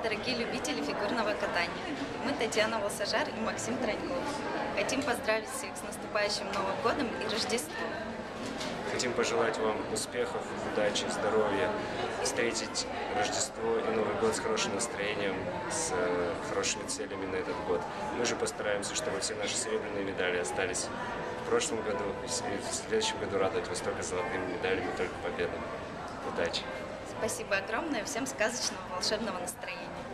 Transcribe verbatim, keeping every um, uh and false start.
дорогие любители фигурного катания! Мы Татьяна Волсожар и Максим Троньков. Хотим поздравить всех с наступающим Новым годом и Рождеством. Хотим пожелать вам успехов, удачи, здоровья, встретить Рождество и Новый год с хорошим настроением, с э, хорошими целями на этот год. Мы же постараемся, чтобы все наши серебряные медали остались в прошлом году, и в следующем году радовать вас только золотыми медалями, только победами. Удачи! Спасибо огромное, всем сказочного волшебного настроения!